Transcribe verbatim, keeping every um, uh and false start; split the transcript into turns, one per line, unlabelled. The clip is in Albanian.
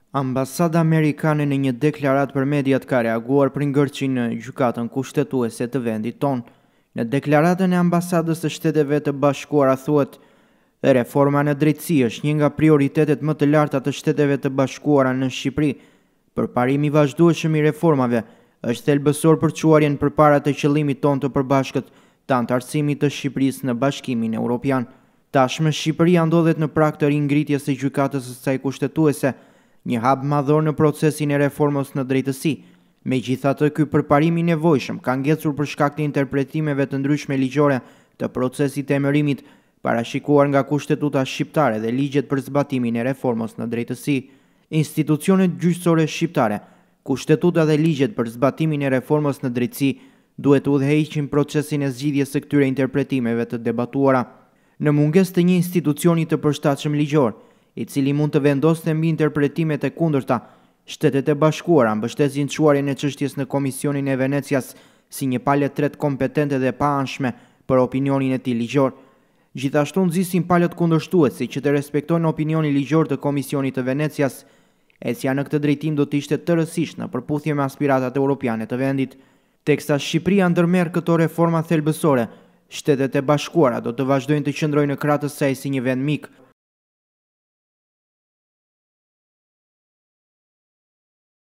Ambasada amerikane në një deklaratë për mediat ka reaguar për ngërçin në gjykatën kushtetuese të vendit tonë. Në deklaratën e ambasadës së Shteteve të Bashkuara thuhet: reforma në drejtësi është një nga prioritetet më të larta të Shteteve të Bashkuara në Shqipëri. Përparimi i vazhdueshëm i reformave është thelbësor për çuarjen përpara të qëllimit tonë të përbashkët të anëtarësimit të Shqipërisë në Bashkimin Evropian. Tashmë Shqipëria ndodhet në prag të ringritjes së gjykatës së saj kushtetuese, një hap madhor në procesin e reformës në drejtësi. Megjithatë, ky përparim i nevojshëm ka ngecur për shkak të interpretimeve të ndryshme ligjore të procesit të emërimit, parashikuar nga kushtetuta shqiptare dhe ligjet për zbatimin e reformës në drejtësi. Institucionet gjyqësore shqiptare, kushtetuta dhe ligjet për zbatimin e reformës në drejtësi duhet udhëheqin procesin e zgjidhjes së këtyre interpretimeve të debatuara. Në mungesë të një institucioni të përshtatshëm ligjor, i cili mund të vendoste mbi interpretimet e kundërta, Shtetet e Bashkuara mbështesin çuarjen e çështjes në Komisionin e Venecias si një palë tret kompetente dhe pa anshme për opinionin e tij ligjor. Gjithashtu nxisin palët kundërshtuesi që të respektojnë opinionin ligjor të Komisionit të Venecias. Ecja në këtë drejtim do të ishte të rëndësishme në përputhje me aspiratat europiane të vendit. Teksa Shqipëria ndërmerr këto reforma thelbësore, Shtetet e Bashkuara do të vazhdojnë të qëndrojnë në krah të saj si një vend mik.